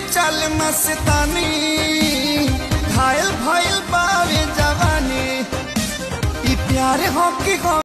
चल मस्तानी घायल भइल बावे जवानी। ई प्यार हो कि